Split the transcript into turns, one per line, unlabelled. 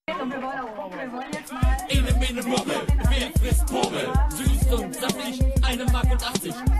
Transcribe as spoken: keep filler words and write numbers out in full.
Und wir wollen auch gucken, wir wollen jetzt mal...
Eene, meene, mopel, wer frisst Popel? Süß und saftig, eine Mark und achtzig.